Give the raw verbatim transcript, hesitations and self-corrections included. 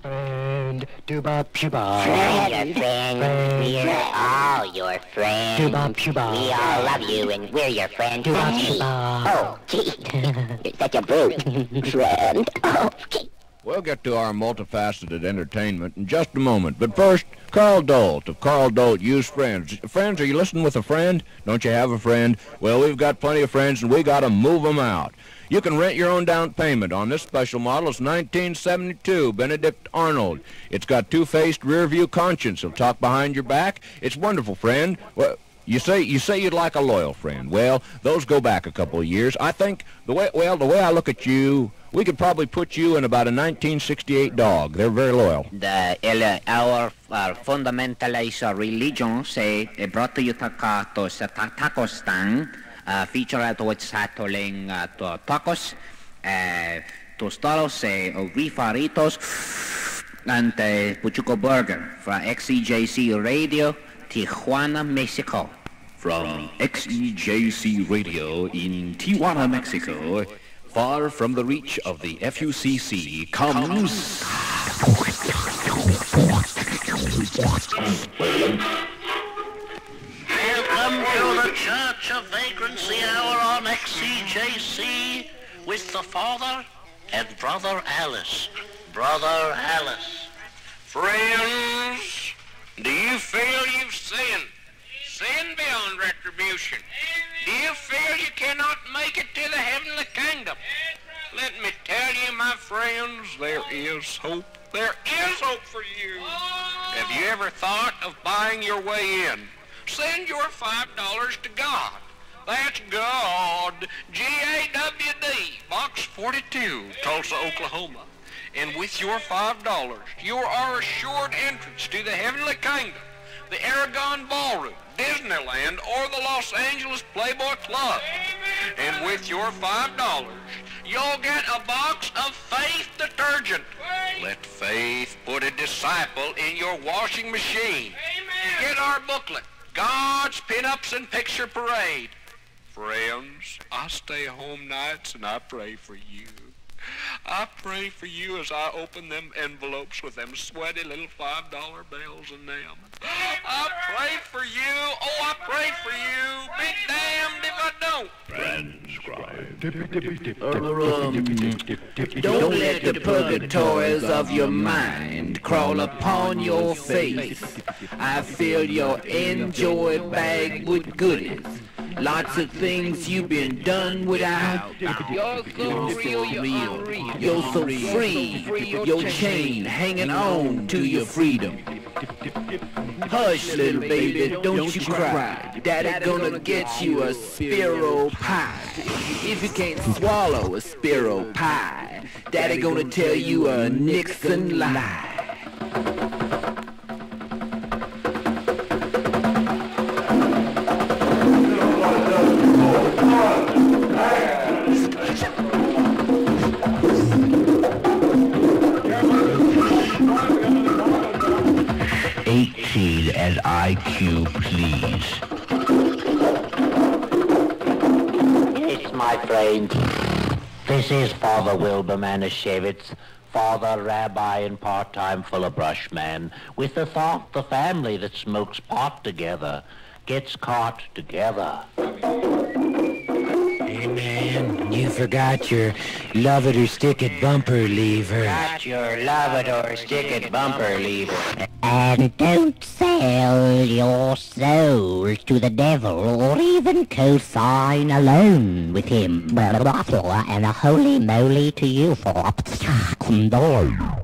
Friend, dooba puba. Friend, friend, we're all your friends. Dooba puba. We all love you and we're your friends. Dooba Gee. puba. Oh, gee. You're such a brute. Friend. Oh, gee. We'll get to our multifaceted entertainment in just a moment. But first, Carl Dolt of Carl Dolt Used Friends. Friends, are you listening with a friend? Don't you have a friend? Well, we've got plenty of friends, and we got to move them out. You can rent your own down payment on this special model. It's nineteen seventy-two Benedict Arnold. It's got two-faced rear-view conscience. He'll talk behind your back. It's wonderful, friend. Well, You say you say you'd like a loyal friend. Well, those go back a couple of years. I think the way well the way I look at you, we could probably put you in about a nineteen sixty-eight dog. They're very loyal. The el, our, our fundamentalist religion say eh, brought you to sa tacostan uh, feature to satoling uh, to tacos uh, tostados uh, rifaritos and uh, puchuco burger from X E J C Radio, Tijuana, Mexico. From X E J C Radio in Tijuana, Mexico, far from the reach of the F U C C, comes... Welcome to the Church of Vagrancy Hour on X E J C with the Father and Brother Alice. Brother Alice. Friends, do you feel you've sinned? Sinned beyond retribution? Do you feel you cannot make it to the heavenly kingdom? Let me tell you, my friends, there is hope. There is hope for you. Have you ever thought of buying your way in? Send your five dollars to God. That's God. G A W D, Box forty-two, Tulsa, Oklahoma. And with your five dollars, you are assured entrance to the heavenly kingdom, the Aragon Ballroom, Disneyland, or the Los Angeles Playboy Club. Amen. And with your five dollars, you'll get a box of Faith detergent. Amen. Let Faith put a disciple in your washing machine. Amen. Get our booklet, God's Pinups and Picture Parade. Friends, I stay home nights and I pray for you. I pray for you as I open them envelopes with them sweaty little five dollar bills in them. I pray for you. Oh, I pray for you. Be damned if I don't. Don't let the purgatories of your mind crawl upon your face. I fill your enjoy bag with goodies. Lots of things you've been done without. You're so real, you're unreal. You're so free, your chain hanging on to your freedom. Hush, little baby, don't you cry. Daddy gonna get you a sparrow pie. If you can't swallow a sparrow pie, Daddy gonna tell you a Nixon lie. eighteen as I Q, please. Yes, my friend. This is Father Wilbur Manischewitz, Father Rabbi and part-time full-of-brush man, with the thought the family that smokes pot together gets caught together. Hey man, you forgot your love it or stick it bumper lever. Got your love it or stick it bumper lever. And don't sell your soul to the devil or even co-sign alone with him. And a holy moly to you for